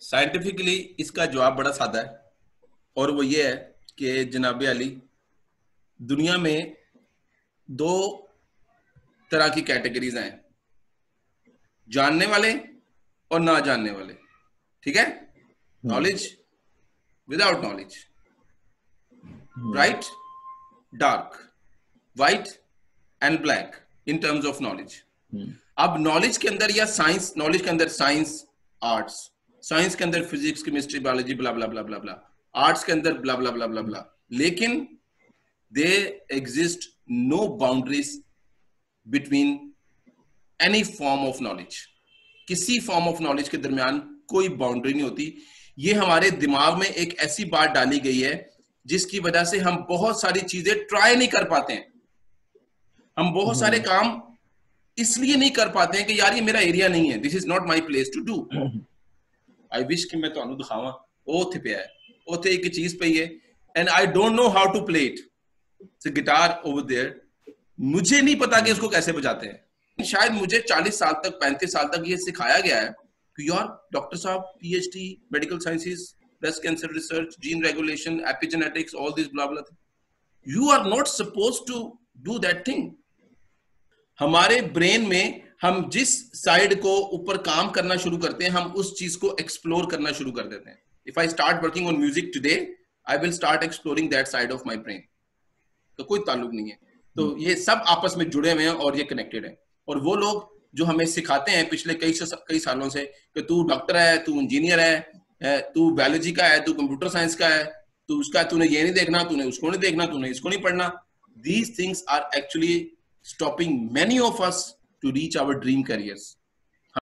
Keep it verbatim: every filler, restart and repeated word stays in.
Scientifically इसका जवाब बड़ा सादा है, और वो ये है कि जनाब अली, दुनिया में दो तरह की कैटेगरीज हैं, जानने वाले और ना जानने वाले। ठीक है? Knowledge, without knowledge, bright, dark, white and black in terms of knowledge. अब नॉलेज के अंदर या साइंस, नॉलेज के अंदर साइंस, आर्ट्स, साइंस के अंदर physics, chemistry, biology, blah blah blah blah blah, arts के अंदर blah blah blah blah blah, लेकिन they exist no boundaries between any form of knowledge. किसी फॉर्म ऑफ नॉलेज के दरमियान कोई बाउंड्री नहीं होती। ये हमारे दिमाग में एक ऐसी बात डाली गई है जिसकी वजह से हम बहुत सारी चीजें ट्राई नहीं कर पाते हैं। हम बहुत सारे काम इसलिए नहीं कर पाते हैं कि यार ये मेरा एरिया नहीं है, this is not my place to do. I wish कि मैं ਤੁਹਾਨੂੰ ਦਿਖਾਵਾਂ, ਉਹ ਉੱਥੇ ਪਿਆ ਹੈ, ਉੱਥੇ ਇੱਕ ਚੀਜ਼ ਪਈ ਹੈ, and I don't know how to play it. It's a guitar over there, मुझे नहीं पता कि इसको कैसे बजाते हैं। शायद मुझे चालीस साल तक, पैंतीस साल तक ये सिखाया गया है कि यार डॉक्टर साहब, PhD, medical sciences, breast cancer research, gene regulation, epigenetics, all this blah blah, you are not supposed to do that thing. हमारे ब्रेन में हम जिस साइड को ऊपर काम करना शुरू करते हैं, हम उस चीज को एक्सप्लोर करना शुरू कर देते हैं। If I start working on music today, I will start exploring that side of my brain. तो कोई ताल्लुक नहीं है। तो ये सब आपस में जुड़े हुए हैं और ये कनेक्टेड है। और वो लोग जो हमें सिखाते हैं पिछले कई कई सालों से कि तू डॉक्टर है, तू इंजीनियर है, तू बायोलॉजी का है, तू कंप्यूटर साइंस का है, तू उसका, तूने ये नहीं देखना, तूने उसको नहीं देखना, तूने इसको नहीं पढ़ना। These things are actually stopping many of us to reach our dream careers.